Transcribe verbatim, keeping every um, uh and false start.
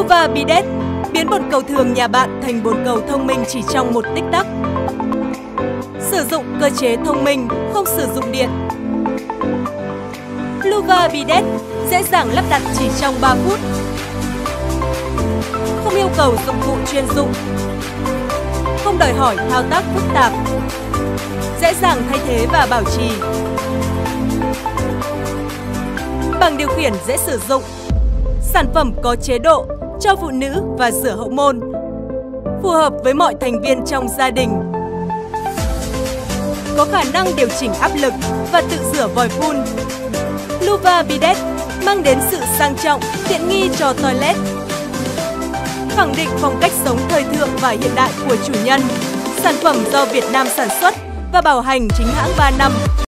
Luva Bidet biến bồn cầu thường nhà bạn thành bồn cầu thông minh chỉ trong một tích tắc. Sử dụng cơ chế thông minh, không sử dụng điện. Luva Bidet dễ dàng lắp đặt chỉ trong ba phút. Không yêu cầu dụng cụ chuyên dụng. Không đòi hỏi thao tác phức tạp. Dễ dàng thay thế và bảo trì. Bảng điều khiển dễ sử dụng. Sản phẩm có chế độ cho phụ nữ và rửa hậu môn, phù hợp với mọi thành viên trong gia đình. Có khả năng điều chỉnh áp lực và tự rửa vòi phun. Luva Bidet mang đến sự sang trọng, tiện nghi cho toilet. Khẳng định phong cách sống thời thượng và hiện đại của chủ nhân. Sản phẩm do Việt Nam sản xuất và bảo hành chính hãng ba năm.